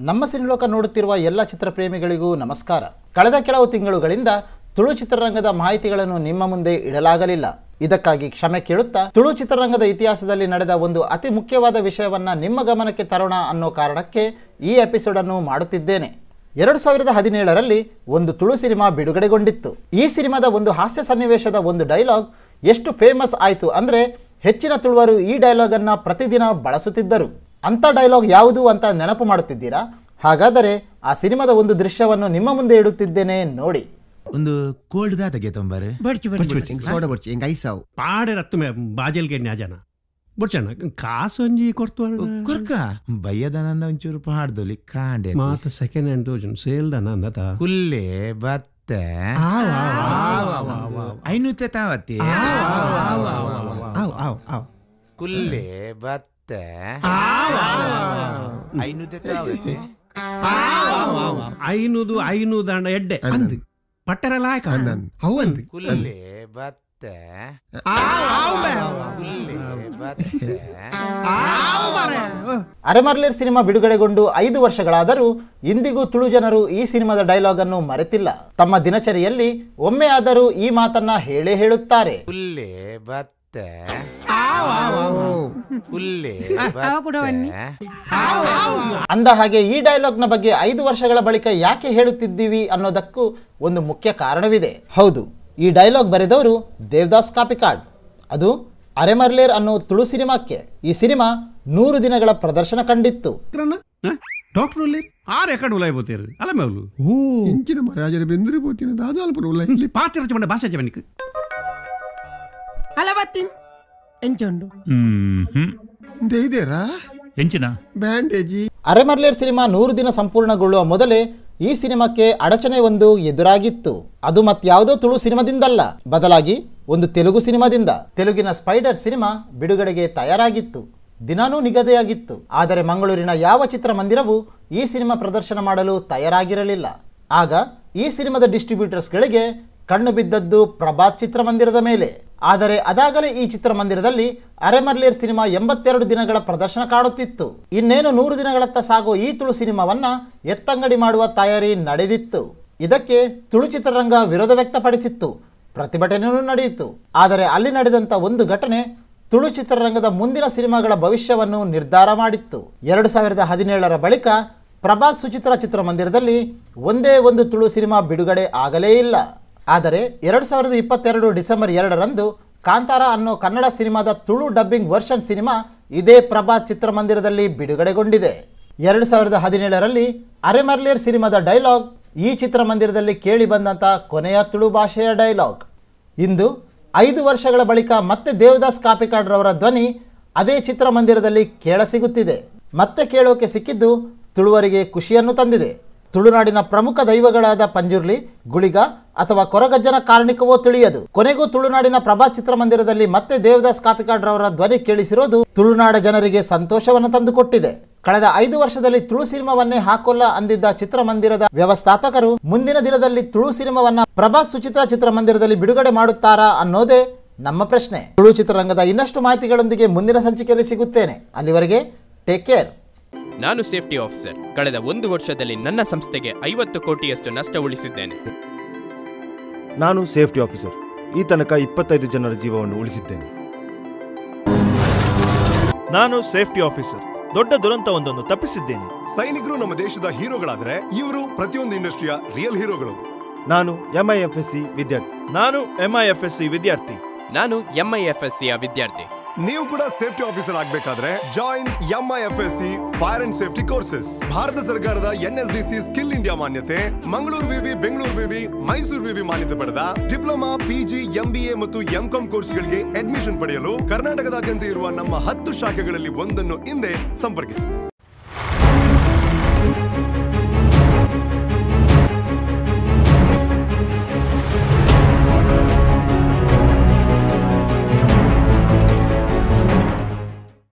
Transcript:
ನಮ್ಮ ಸಿನಿಲೋಕ ನೋಡುತ್ತಿರುವ ಎಲ್ಲ ಚಿತ್ರಪ್ರೇಮಿಗಳಿಗೂ ನಮಸ್ಕಾರ. ಕಳೆದ ಕೆಲವು ತಿಂಗಳುಗಳಿಂದ ತುಳು ಚಿತ್ರರಂಗದ ಮಾಹಿತಿಗಳನ್ನು ನಿಮ್ಮ ಮುಂದೆ ಇಡಲಾಗಲಿಲ್ಲ. ಇದಕ್ಕಾಗಿ ಕ್ಷಮೆ ಕೇಳುತ್ತಾ ತುಳು ಚಿತ್ರರಂಗದ ಇತಿಹಾಸದಲ್ಲಿ ನಡೆದ ಒಂದು ಅತಿ ಮುಖ್ಯವಾದ ವಿಷಯವನ್ನ ನಿಮ್ಮ ಗಮನಕ್ಕೆ ತರೋಣ ಅನ್ನೋ ಕಾರಣಕ್ಕೆ ಈ ಎಪಿಸೋಡ್ ಅನ್ನು ಮಾಡುತ್ತಿದ್ದೇನೆ. 2017ರಲ್ಲಿ ಒಂದು ತುಳು ಸಿನಿಮಾ ಬಿಡುಗಡೆಗೊಂಡಿತ್ತು. ಈ ಸಿನಿಮಾದ ಒಂದು ಹಾಸ್ಯ ಸನ್ನಿವೇಶದ ಒಂದು ಡೈಲಾಗ್ ಎಷ್ಟು ಫೇಮಸ್ ಆಯಿತು ಅಂದ್ರೆ ಹೆಚ್ಚಿನ ತುಳುವರು ಈ ಡೈಲಾಗ್ ಅನ್ನ ಪ್ರತಿದಿನ ಬಳಸುತ್ತಿದ್ದರು. ಅಂತ ಡೈಲಾಗ್ ಯಾವುದು ಅಂತ ನೆನಪು ಮಾಡುತ್ತಿದ್ದೀರಾ? ಹಾಗಾದರೆ ಆ ಸಿನಿಮಾದ ಒಂದು ದೃಶ್ಯವನ್ನು ನಿಮ್ಮ ಮುಂದೆ ಇಡುತ್ತಿದ್ದೇನೆ ನೋಡಿ. ಒಂದು ಕೋಲ್ಡ್ ದಾತಗೆ ತೊಂಬಾರೆ ಸೋಡಾ ಬರ್ಚಿ ಎಂಗ ಐಸಾವು ಪಾಡೆ ರತ್ತು ಮೇ ಬಾಜೆಲ್ ಗೆ ನ್ಯಾಜನ ಬರ್ಚಣ್ಣ ಕಾಸೊಂಜಿ ಕೊಡ್ತು ಕೊರ್ಕ ಬಯ್ಯದನನ್ನ ಒಂಚೂರು ಪಾಡ್ದೊಲಿ ಕಾಂಡೆ ಮಾತ ಸೆಕೆಂಡ್ ಹ್ಯಾಂಡ್ ತೋಜನ್ ಸೇಲ್ದನ ಅಂದತ ಕುಲ್ಲೆ ಬತ್ತೆ ಐನೂತ್ತೆ ತಾವತ್ತಿ ಕುಲ್ಲೆ ಬತ್ತೆ ಐನೂತ್ತೆ ತಾವತ್ತಿ ಐನೂದು ಎಡ್ಡೆ ಅಂದ್ ಪಟ್ಟರಲ್ಲ ಅವಂದ್ ಕುಲ್ಲೆ ಬತ್ತೆ ಕುಲ್ಲೆ ಬತ್ತೆ. ಅರೆಮರ್ಲೇರ್ ಸಿನಿಮಾ ಬಿಡುಗಡೆಗೊಂಡು 5 ವರ್ಷಗಳಾದರೂ ಇಂದಿಗೂ ತುಳು ಜನರು ಈ ಸಿನಿಮಾದ ಡೈಲಾಗ್ ಅನ್ನು ಮರೆತಿಲ್ಲ. ತಮ್ಮ ದಿನಚರಿಯಲ್ಲಿ ಒಮ್ಮೆ ಆದರೂ ಈ ಮಾತನ್ನ ಹೇಳೇ ಹೇಳುತ್ತಾರೆ. ಕುಲ್ಲೆ ಬತ್ತೆ ಕುಲ್ಲೆ ಅಂದ ಹಾಗೆ ಈ ಡೈಲಾಗ್ನ ಬಗ್ಗೆ 5 ವರ್ಷಗಳ ಬಳಿಕ ಯಾಕೆ ಹೇಳುತ್ತಿದ್ದೀವಿ ಅನ್ನೋದಕ್ಕೂ ಒಂದು ಮುಖ್ಯ ಕಾರಣವಿದೆ. ಹೌದು, ಈ ಡೈಲಾಗ್ ಬರೆದವರು ದೇವದಾಸ್ ಕಾಪಿಕಾಡ್. ಅದು ಅರೆಮರ್ಲೇರ್ ಅನ್ನೋ ತುಳು ಸಿನಿಮಾಕ್ಕೆ. ಈ ಸಿನಿಮಾ 100 ದಿನಗಳ ಪ್ರದರ್ಶನ ಕಂಡಿತ್ತು. ಡಾಕ್ಟರ್ ಎಕಡೆ ಉಲಾಯ್ ಬೋತೀರು ಅಲ್ಲ ಮೇವ್ಲು ಇಂಚಿನ ಮಹಾರಾಜರ ಬೆಂದ್ರೆ ಬೋತಿನ ದಾದಾಲ್ಪುರ ಉಲಾಯ್ ಇಲ್ಲಿ ಪಾತ್ರ ಚಮಂಡ ಭಾಷೆ ಜಮನಿಕ್ ಅಲವತ್ತಿನ್ ಎಂಚೊಂಡು ದೇದೇರಾ ಎಂಚಿನ ಬ್ಯಾಂಡೇಜಿ. ಅರೆಮರ್ಲೇರ್ ಸಿನಿಮಾ 100 ದಿನ ಸಂಪೂರ್ಣಗೊಳ್ಳುವ ಮೊದಲೇ ಈ ಸಿನಿಮಾಕ್ಕೆ ಅಡಚಣೆ ಒಂದು ಎದುರಾಗಿತ್ತು. ಅದು ಮತ್ಯಾವುದೋ ತುಳು ಸಿನಿಮಾದಿಂದಲ್ಲ, ಬದಲಾಗಿ ಒಂದು ತೆಲುಗು ಸಿನಿಮಾದಿಂದ. ತೆಲುಗಿನ ಸ್ಪೈಡರ್ ಸಿನಿಮಾ ಬಿಡುಗಡೆಗೆ ತಯಾರಾಗಿತ್ತು, ದಿನಾನೂ ನಿಗದಿಯಾಗಿತ್ತು. ಆದರೆ ಮಂಗಳೂರಿನ ಯಾವ ಚಿತ್ರಮಂದಿರವೂ ಈ ಸಿನಿಮಾ ಪ್ರದರ್ಶನ ಮಾಡಲು ತಯಾರಾಗಿರಲಿಲ್ಲ. ಆಗ ಈ ಸಿನಿಮಾದ ಡಿಸ್ಟ್ರಿಬ್ಯೂಟರ್ಸ್ಗಳಿಗೆ ಕಣ್ಣು ಬಿದ್ದದ್ದು ಪ್ರಭಾತ್ ಚಿತ್ರಮಂದಿರದ ಮೇಲೆ. ಆದರೆ ಅದಾಗಲೇ ಈ ಚಿತ್ರಮಂದಿರದಲ್ಲಿ ಅರೆಮರ್ಲೇರ್ ಸಿನಿಮಾ 82 ದಿನಗಳ ಪ್ರದರ್ಶನ ಕಾಣುತ್ತಿತ್ತು. ಇನ್ನೇನು 100 ದಿನಗಳತ್ತ ಸಾಗೋ ಈ ತುಳು ಸಿನಿಮಾವನ್ನ ಎತ್ತಂಗಡಿ ಮಾಡುವ ತಯಾರಿ ನಡೆದಿತ್ತು. ಇದಕ್ಕೆ ತುಳು ಚಿತ್ರರಂಗ ವಿರೋಧ ವ್ಯಕ್ತಪಡಿಸಿತ್ತು, ಪ್ರತಿಭಟನೆಯೂ ನಡೆಯಿತು. ಆದರೆ ಅಲ್ಲಿ ನಡೆದಂಥ ಒಂದು ಘಟನೆ ತುಳು ಚಿತ್ರರಂಗದ ಮುಂದಿನ ಸಿನಿಮಾಗಳ ಭವಿಷ್ಯವನ್ನು ನಿರ್ಧಾರ ಮಾಡಿತ್ತು. 2017ರ ಬಳಿಕ ಪ್ರಭಾತ್ ಸುಚಿತ್ರ ಚಿತ್ರಮಂದಿರದಲ್ಲಿ ಒಂದೇ ಒಂದು ತುಳು ಸಿನಿಮಾ ಬಿಡುಗಡೆ ಆಗಲೇ ಇಲ್ಲ. ಆದರೆ 2022 ಡಿಸೆಂಬರ್ 2ರಂದು ಕಾಂತಾರ ಅನ್ನೋ ಕನ್ನಡ ಸಿನಿಮಾದ ತುಳು ಡಬ್ಬಿಂಗ್ ವರ್ಷನ್ ಸಿನಿಮಾ ಇದೇ ಪ್ರಭಾತ್ ಚಿತ್ರಮಂದಿರದಲ್ಲಿ ಬಿಡುಗಡೆಗೊಂಡಿದೆ. 2017ರಲ್ಲಿ ಅರೆಮರ್ಲೇರ್ ಸಿನಿಮಾದ ಡೈಲಾಗ್ ಈ ಚಿತ್ರಮಂದಿರದಲ್ಲಿ ಕೇಳಿ ಬಂದಂಥ ಕೊನೆಯ ತುಳು ಭಾಷೆಯ ಡೈಲಾಗ್. ಇಂದು 5 ವರ್ಷಗಳ ಬಳಿಕ ಮತ್ತೆ ದೇವದಾಸ್ ಕಾಪಿಕಾಡ್ರವರ ಧ್ವನಿ ಅದೇ ಚಿತ್ರಮಂದಿರದಲ್ಲಿ ಕೇಳಸಿಗುತ್ತಿದೆ. ಮತ್ತೆ ಕೇಳೋಕೆ ಸಿಕ್ಕಿದ್ದು ತುಳುವರಿಗೆ ಖುಷಿಯನ್ನು ತಂದಿದೆ. ತುಳುನಾಡಿನ ಪ್ರಮುಖ ದೈವಗಳಾದ ಪಂಜುರ್ಲಿ, ಗುಳಿಗ ಅಥವಾ ಕೊರಗಜ್ಜನ ಕಾರಣಿಕವೋ ತಿಳಿಯದು. ಕೊನೆಗೂ ತುಳುನಾಡಿನ ಪ್ರಭಾತ್ ಚಿತ್ರಮಂದಿರದಲ್ಲಿ ಮತ್ತೆ ದೇವದಾಸ್ ಕಾಪಿಕಾಡ್ರವರ ಧ್ವನಿ ಕೇಳಿಸಿರೋದು ತುಳುನಾಡ ಜನರಿಗೆ ಸಂತೋಷವನ್ನು ತಂದುಕೊಟ್ಟಿದೆ. ಕಳೆದ 5 ವರ್ಷದಲ್ಲಿ ತುಳು ಸಿನಿಮಾವನ್ನೇ ಹಾಕೋಲ್ಲ ಅಂದಿದ್ದ ಚಿತ್ರಮಂದಿರದ ವ್ಯವಸ್ಥಾಪಕರು ಮುಂದಿನ ದಿನದಲ್ಲಿ ತುಳು ಸಿನಿಮಾವನ್ನ ಪ್ರಭಾತ್ ಸುಚಿತ್ರ ಚಿತ್ರಮಂದಿರದಲ್ಲಿ ಬಿಡುಗಡೆ ಮಾಡುತ್ತಾರಾ ಅನ್ನೋದೇ ನಮ್ಮ ಪ್ರಶ್ನೆ. ತುಳು ಚಿತ್ರರಂಗದ ಇನ್ನಷ್ಟು ಮಾಹಿತಿಗಳೊಂದಿಗೆ ಮುಂದಿನ ಸಂಚಿಕೆಯಲ್ಲಿ ಸಿಗುತ್ತೇನೆ. ಅಲ್ಲಿವರೆಗೆ ಟೇಕ್ ಕೇರ್. ನಾನು ಸೇಫ್ಟಿ ಆಫೀಸರ್. ಕಳೆದ 1 ವರ್ಷದಲ್ಲಿ ನನ್ನ ಸಂಸ್ಥೆಗೆ 50 ಕೋಟಿಯಷ್ಟು ನಷ್ಟ ಉಳಿಸಿದ್ದೇನೆ. ನಾನು ಸೇಫ್ಟಿ ಆಫೀಸರ್. ಈ ತನಕ 25 ಜನರ ಜೀವವನ್ನು ಉಳಿಸಿದ್ದೇನೆ. ನಾನು ಸೇಫ್ಟಿ ಆಫೀಸರ್. ದೊಡ್ಡ ದುರಂತವೊಂದನ್ನು ತಪ್ಪಿಸಿದ್ದೇನೆ. ಸೈನಿಕರು ನಮ್ಮ ದೇಶದ ಹೀರೋಗಳಾದರೆ ಇವರು ಪ್ರತಿಯೊಂದು ಇಂಡಸ್ಟ್ರಿಯ ರಿಯಲ್ ಹೀರೋಗಳು. ನಾನು MIFSC ವಿದ್ಯಾರ್ಥಿ. ನಾನು MIFSC ವಿದ್ಯಾರ್ಥಿ. ನಾನು MIFSCಯ ವಿದ್ಯಾರ್ಥಿ. ನೀವು ಕೂಡ ಸೇಫ್ಟಿ ಆಫೀಸರ್ ಆಗಬೇಕಾದ್ರೆ join MIFSC fire and safety courses. Bharat ಸರ್ಕಾರದ NSDC ಸ್ಕಿಲ್ ಇಂಡಿಯಾ ಮಾನ್ಯತೆ, ಮಂಗಳೂರು ವಿವಿ, ಬೆಂಗಳೂರು ವಿವಿ, ಮೈಸೂರು ವಿವಿ ಮಾನ್ಯತೆ ಪಡೆದ ಡಿಪ್ಲೊಮಾ, PG, MBA ಮತ್ತು MCOM ಕೋರ್ಸ್ಗಳಿಗೆ ಅಡ್ಮಿಷನ್ ಪಡೆಯಲು ಕರ್ನಾಟಕದಾದ್ಯಂತ ಇರುವ ನಮ್ಮ 10 ಶಾಖೆಗಳಲ್ಲಿ ಒಂದನ್ನು ಹಿಂದೆ ಸಂಪರ್ಕಿಸಿ.